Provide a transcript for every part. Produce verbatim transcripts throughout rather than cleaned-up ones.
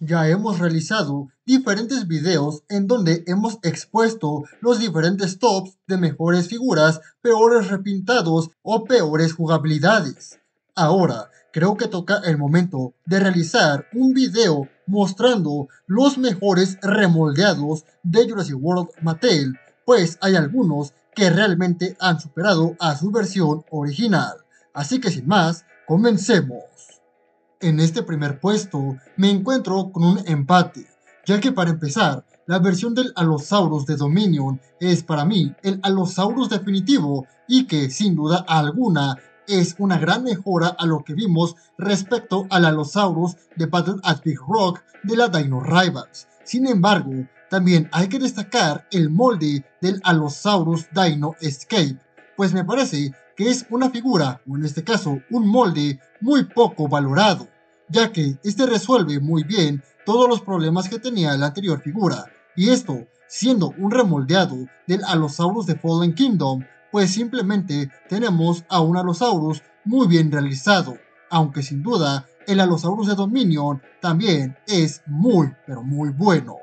Ya hemos realizado diferentes videos en donde hemos expuesto los diferentes tops de mejores figuras, peores repintados o peores jugabilidades. Ahora, creo que toca el momento de realizar un video mostrando los mejores remoldeados de Jurassic World Mattel, pues hay algunos que realmente han superado a su versión original. Así que sin más, comencemos. En este primer puesto me encuentro con un empate, ya que para empezar, la versión del Allosaurus de Dominion es para mí el Allosaurus definitivo y que sin duda alguna es una gran mejora a lo que vimos respecto al Allosaurus de Battle at Big Rock de la Dino Rivals. Sin embargo, también hay que destacar el molde del Allosaurus Dino Escape, pues me parece que es una figura, o en este caso un molde, muy poco valorado, ya que este resuelve muy bien todos los problemas que tenía la anterior figura, y esto siendo un remoldeado del Allosaurus de Fallen Kingdom, pues simplemente tenemos a un Allosaurus muy bien realizado, aunque sin duda el Allosaurus de Dominion también es muy pero muy bueno.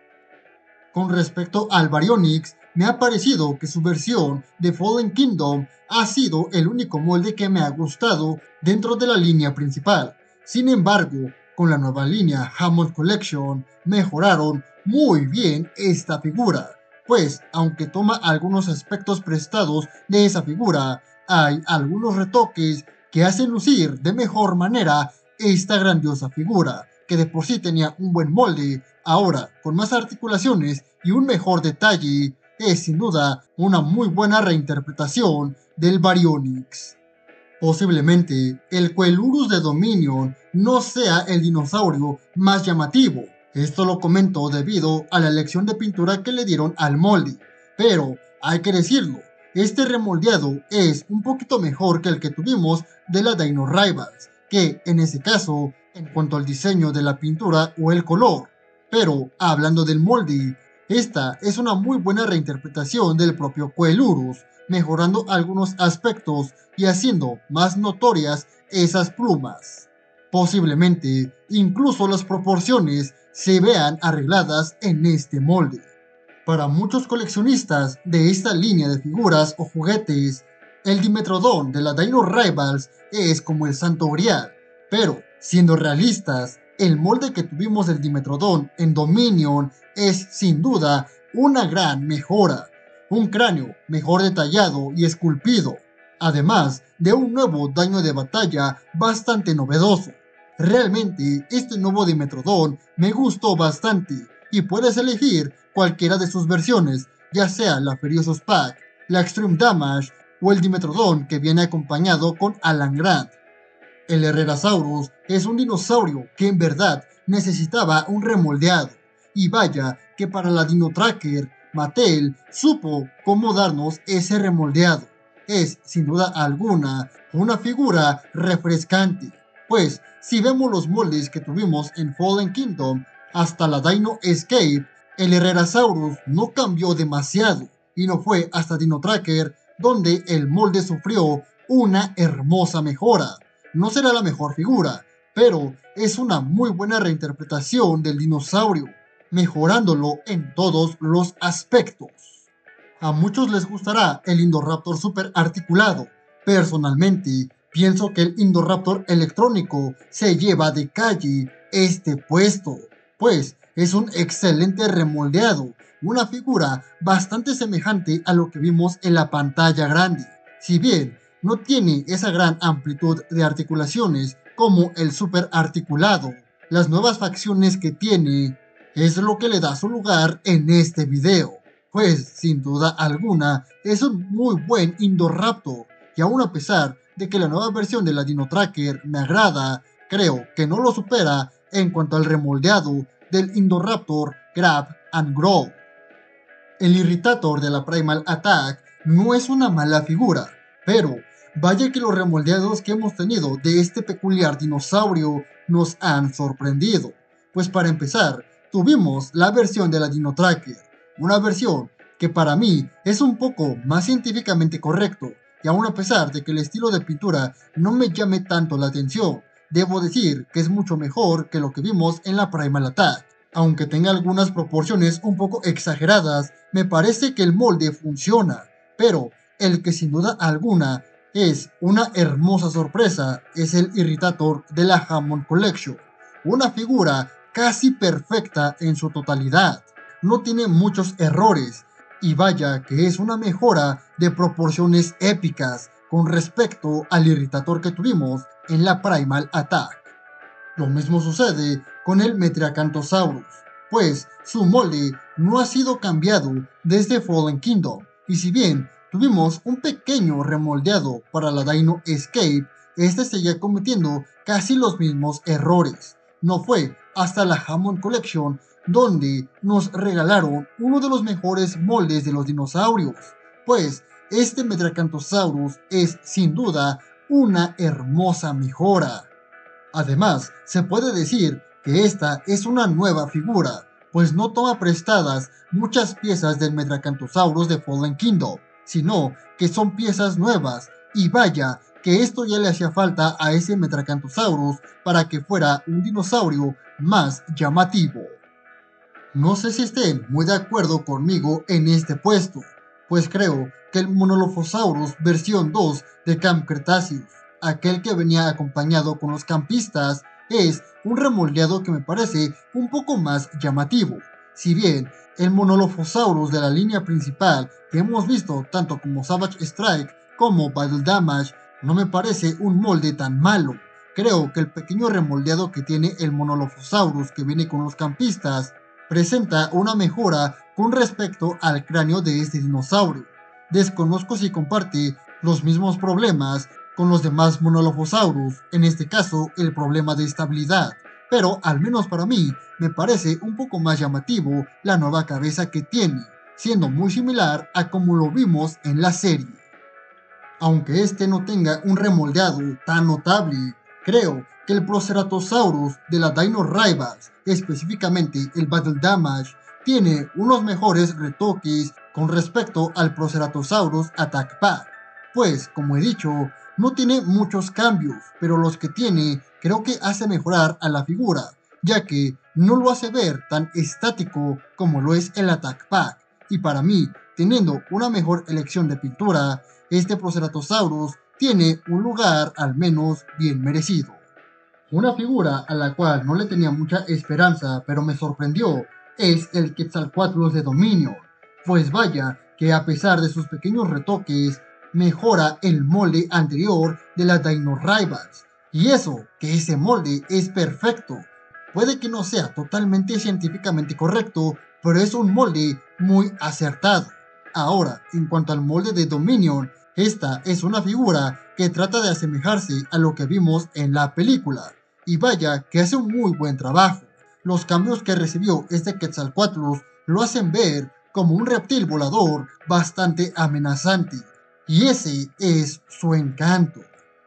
Con respecto al Baryonyx, me ha parecido que su versión de Fallen Kingdom ha sido el único molde que me ha gustado dentro de la línea principal. Sin embargo, con la nueva línea Hammond Collection mejoraron muy bien esta figura, pues aunque toma algunos aspectos prestados de esa figura, hay algunos retoques que hacen lucir de mejor manera esta grandiosa figura, que de por sí tenía un buen molde. Ahora, con más articulaciones y un mejor detalle, es sin duda una muy buena reinterpretación del Baryonyx. Posiblemente el Coelurus de Dominion no sea el dinosaurio más llamativo. Esto lo comento debido a la elección de pintura que le dieron al molde, pero hay que decirlo, este remoldeado es un poquito mejor que el que tuvimos de la Dino Rivals, que en ese caso, en cuanto al diseño de la pintura o el color. Pero hablando del molde, esta es una muy buena reinterpretación del propio Coelurus, mejorando algunos aspectos y haciendo más notorias esas plumas. Posiblemente, incluso las proporciones se vean arregladas en este molde. Para muchos coleccionistas de esta línea de figuras o juguetes, el Dimetrodon de la Dino Rivals es como el santo grial, pero siendo realistas, el molde que tuvimos del Dimetrodon en Dominion es sin duda una gran mejora, un cráneo mejor detallado y esculpido, además de un nuevo daño de batalla bastante novedoso. Realmente este nuevo Dimetrodon me gustó bastante y puedes elegir cualquiera de sus versiones, ya sea la Feriosus Pack, la Extreme Damage o el Dimetrodon que viene acompañado con Alan Grant. El Herrerasaurus es un dinosaurio que en verdad necesitaba un remoldeado, y vaya que para la Dino Tracker, Mattel supo cómo darnos ese remoldeado. Es, sin duda alguna, una figura refrescante, pues si vemos los moldes que tuvimos en Fallen Kingdom hasta la Dino Escape, el Herrerasaurus no cambió demasiado, y no fue hasta Dino Tracker donde el molde sufrió una hermosa mejora. No será la mejor figura, pero es una muy buena reinterpretación del dinosaurio, mejorándolo en todos los aspectos. A muchos les gustará el Indoraptor super articulado. Personalmente, pienso que el Indoraptor electrónico se lleva de calle este puesto, pues es un excelente remoldeado, una figura bastante semejante a lo que vimos en la pantalla grande. Si bien no tiene esa gran amplitud de articulaciones como el super articulado, las nuevas facciones que tiene es lo que le da su lugar en este video, pues sin duda alguna es un muy buen Indoraptor, y aún a pesar de que la nueva versión de la Dino Tracker me agrada, creo que no lo supera en cuanto al remoldeado del Indoraptor Grab and Grow. El Irritator de la Primal Attack no es una mala figura, pero vaya que los remoldeados que hemos tenido de este peculiar dinosaurio nos han sorprendido, pues para empezar, tuvimos la versión de la Dino Tracker, una versión que para mí es un poco más científicamente correcto, y aún a pesar de que el estilo de pintura no me llame tanto la atención, debo decir que es mucho mejor que lo que vimos en la Primal Attack. Aunque tenga algunas proporciones un poco exageradas, me parece que el molde funciona, pero el que sin duda alguna es una hermosa sorpresa es el Irritator de la Hammond Collection, una figura casi perfecta en su totalidad. No tiene muchos errores, y vaya que es una mejora de proporciones épicas con respecto al Irritator que tuvimos en la Primal Attack. Lo mismo sucede con el Metriacanthosaurus, pues su molde no ha sido cambiado desde Fallen Kingdom, y si bien tuvimos un pequeño remoldeado para la Dino Escape, este seguía cometiendo casi los mismos errores. No fue hasta la Hammond Collection donde nos regalaron uno de los mejores moldes de los dinosaurios, pues este Metriacanthosaurus es sin duda una hermosa mejora. Además, se puede decir que esta es una nueva figura, pues no toma prestadas muchas piezas del Metriacanthosaurus de Fallen Kingdom, sino que son piezas nuevas, y vaya que esto ya le hacía falta a ese Metriacanthosaurus para que fuera un dinosaurio más llamativo. No sé si estén muy de acuerdo conmigo en este puesto, pues creo que el Monolophosaurus versión dos de Camp Cretaceous, aquel que venía acompañado con los campistas, es un remoldeado que me parece un poco más llamativo. Si bien el Monolophosaurus de la línea principal que hemos visto tanto como Savage Strike como Battle Damage no me parece un molde tan malo. Creo que el pequeño remoldeado que tiene el Monolophosaurus que viene con los campistas presenta una mejora con respecto al cráneo de este dinosaurio. Desconozco si comparte los mismos problemas con los demás Monolophosaurus, en este caso el problema de estabilidad, pero al menos para mí me parece un poco más llamativo la nueva cabeza que tiene, siendo muy similar a como lo vimos en la serie. Aunque este no tenga un remoldeado tan notable, creo que el Proceratosaurus de la Dino Rivals, específicamente el Battle Damage, tiene unos mejores retoques con respecto al Proceratosaurus Attack Pack, pues, como he dicho, no tiene muchos cambios, pero los que tiene creo que hace mejorar a la figura, ya que no lo hace ver tan estático como lo es el Attack Pack, y para mí, teniendo una mejor elección de pintura, este Proceratosaurus tiene un lugar al menos bien merecido. Una figura a la cual no le tenía mucha esperanza pero me sorprendió es el Quetzalcoatlus de Dominion, pues vaya que a pesar de sus pequeños retoques mejora el molde anterior de la Dino Rivals, y eso que ese molde es perfecto. Puede que no sea totalmente científicamente correcto, pero es un molde muy acertado. Ahora, en cuanto al molde de Dominion, esta es una figura que trata de asemejarse a lo que vimos en la película, y vaya que hace un muy buen trabajo. Los cambios que recibió este Quetzalcoatlus lo hacen ver como un reptil volador bastante amenazante, y ese es su encanto.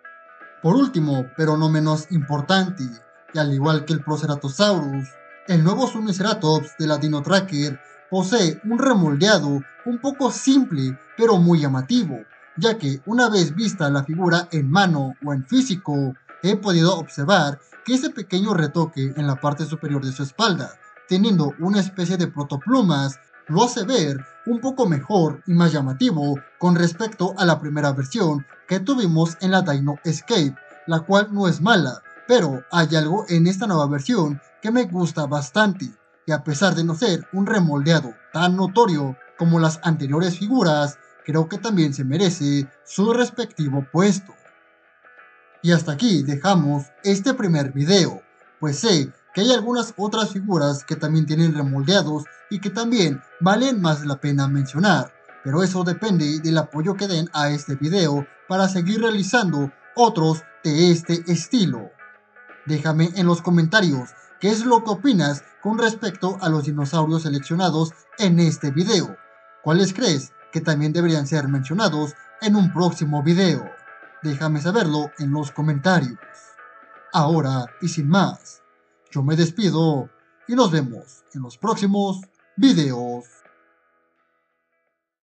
Por último, pero no menos importante, y al igual que el Proceratosaurus, el nuevo Suniceratops de la Dino Tracker posee un remoldeado un poco simple pero muy llamativo, ya que una vez vista la figura en mano o en físico, he podido observar que ese pequeño retoque en la parte superior de su espalda, teniendo una especie de protoplumas, lo hace ver un poco mejor y más llamativo con respecto a la primera versión que tuvimos en la Dino Escape, la cual no es mala, pero hay algo en esta nueva versión que me gusta bastante, y a pesar de no ser un remoldeado tan notorio como las anteriores figuras, creo que también se merece su respectivo puesto. Y hasta aquí dejamos este primer video, pues sé que hay algunas otras figuras que también tienen remoldeados y que también valen más la pena mencionar, pero eso depende del apoyo que den a este video para seguir realizando otros de este estilo. Déjame en los comentarios qué es lo que opinas con respecto a los dinosaurios seleccionados en este video. ¿Cuáles crees que también deberían ser mencionados en un próximo video? Déjame saberlo en los comentarios. Ahora y sin más, yo me despido y nos vemos en los próximos videos.